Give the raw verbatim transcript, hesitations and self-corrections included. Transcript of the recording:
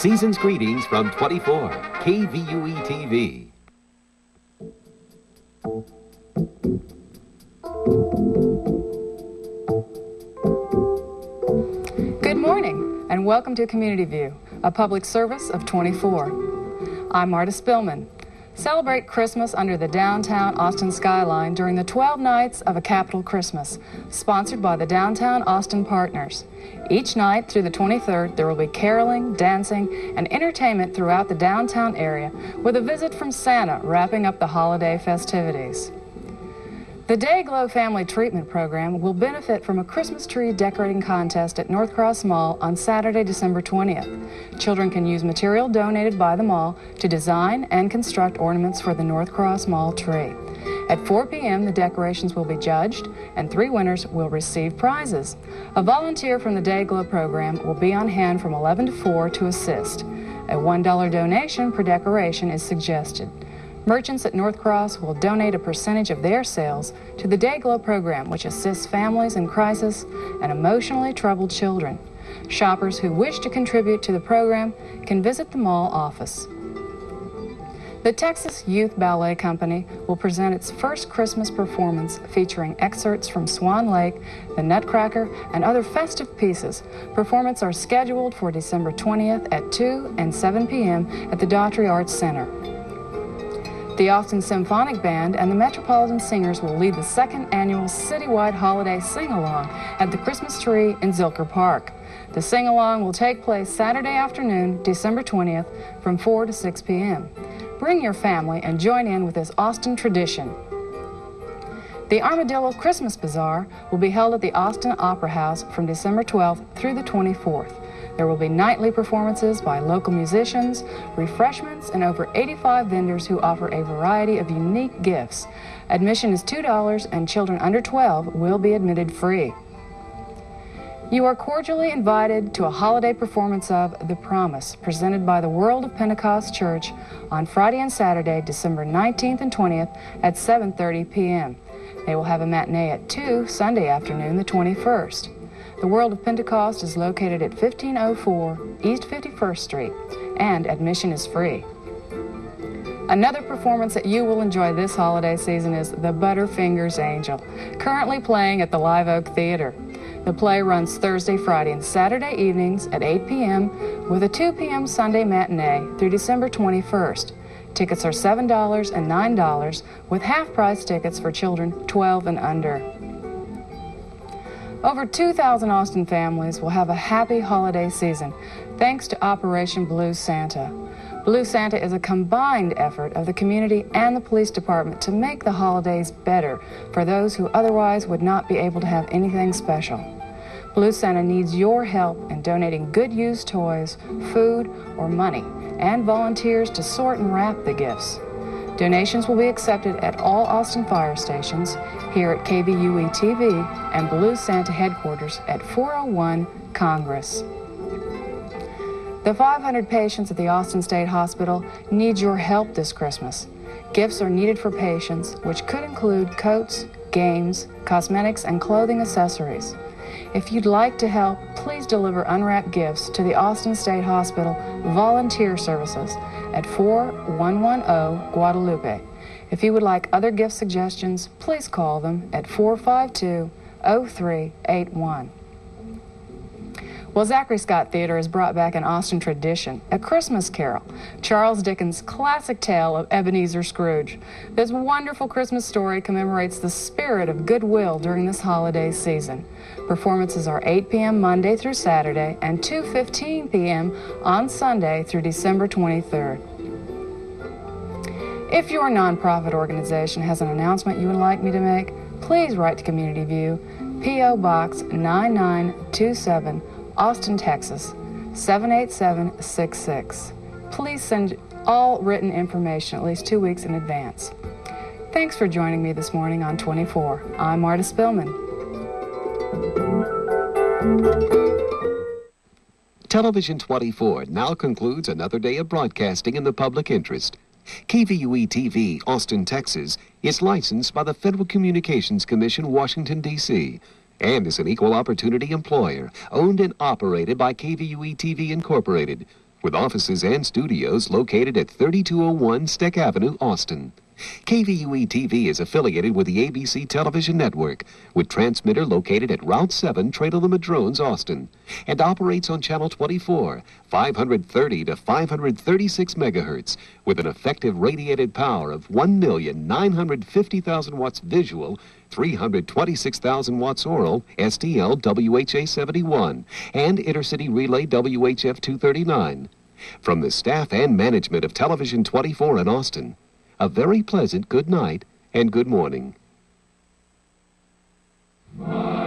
Season's greetings from twenty-four K V U E T V. Good morning and welcome to Community View, a public service of twenty-four. I'm Marta Spillman. Celebrate Christmas under the downtown Austin skyline during the twelve nights of a Capital Christmas, sponsored by the Downtown Austin Partners. Each night through the twenty-third, there will be caroling, dancing, and entertainment throughout the downtown area, with a visit from Santa wrapping up the holiday festivities. The Day Glow Family Treatment Program will benefit from a Christmas tree decorating contest at North Cross Mall on Saturday, December twentieth. Children can use material donated by the mall to design and construct ornaments for the North Cross Mall tree. At four p m, the decorations will be judged, and three winners will receive prizes. A volunteer from the Day Glow program will be on hand from eleven to four to assist. A one dollar donation per decoration is suggested. Merchants at North Cross will donate a percentage of their sales to the Day Glow program, which assists families in crisis and emotionally troubled children. Shoppers who wish to contribute to the program can visit the mall office. The Texas Youth Ballet Company will present its first Christmas performance featuring excerpts from Swan Lake, The Nutcracker, and other festive pieces. Performances are scheduled for December twentieth at two and seven p m at the Daughtry Arts Center. The Austin Symphonic Band and the Metropolitan Singers will lead the second annual citywide holiday sing-along at the Christmas Tree in Zilker Park. The sing-along will take place Saturday afternoon, December twentieth, from four to six p m Bring your family and join in with this Austin tradition. The Armadillo Christmas Bazaar will be held at the Austin Opera House from December twelfth through the twenty-fourth. There will be nightly performances by local musicians, refreshments, and over eighty-five vendors who offer a variety of unique gifts. Admission is two dollars, and children under twelve will be admitted free. You are cordially invited to a holiday performance of The Promise, presented by the World of Pentecost Church on Friday and Saturday, December nineteenth and twentieth at seven thirty p m They will have a matinee at two Sunday afternoon, the twenty-first. The World of Pentecost is located at fifteen oh four East fifty-first Street, and admission is free. Another performance that you will enjoy this holiday season is The Butterfingers Angel, currently playing at the Live Oak Theater. The play runs Thursday, Friday, and Saturday evenings at eight p m with a two p m Sunday matinee through December twenty-first. Tickets are seven dollars and nine dollars, with half-price tickets for children twelve and under. Over two thousand Austin families will have a happy holiday season thanks to Operation Blue Santa. Blue Santa is a combined effort of the community and the police department to make the holidays better for those who otherwise would not be able to have anything special. Blue Santa needs your help in donating good used toys, food, or money, and volunteers to sort and wrap the gifts. Donations will be accepted at all Austin fire stations, here at K V U E T V, and Blue Santa headquarters at four oh one Congress. The five hundred patients at the Austin State Hospital need your help this Christmas. Gifts are needed for patients, which could include coats, games, cosmetics, and clothing accessories. If you'd like to help, please deliver unwrapped gifts to the Austin State Hospital Volunteer Services at four one one zero Guadalupe. If you would like other gift suggestions, please call them at four five two, zero three eight one. Well, Zachary Scott Theater has brought back an Austin tradition, A Christmas Carol, Charles Dickens' classic tale of Ebenezer Scrooge. This wonderful Christmas story commemorates the spirit of goodwill during this holiday season. Performances are eight p m Monday through Saturday and two fifteen p m on Sunday through December twenty-third. If your nonprofit organization has an announcement you would like me to make, please write to Community View, P O Box nine nine two seven, Austin, Texas, seven eight seven six six. Please send all written information at least two weeks in advance. Thanks for joining me this morning on twenty-four. I'm Marta Spillman. Television twenty-four now concludes another day of broadcasting in the public interest. K V U E T V, Austin, Texas, is licensed by the Federal Communications Commission, Washington, D C, and is an equal opportunity employer, owned and operated by K V U E T V Incorporated. with offices and studios located at thirty-two oh one Steck Avenue, Austin. K V U E T V is affiliated with the A B C Television Network, with transmitter located at Route seven, Trail of the Madrones, Austin, and operates on Channel twenty-four, five thirty to five thirty-six megahertz, with an effective radiated power of one million nine hundred fifty thousand watts visual, three hundred twenty-six thousand watts oral, S T L W H A seventy-one, and intercity relay W H F two thirty-nine. From the staff and management of Television twenty-four in Austin, a very pleasant good night and good morning.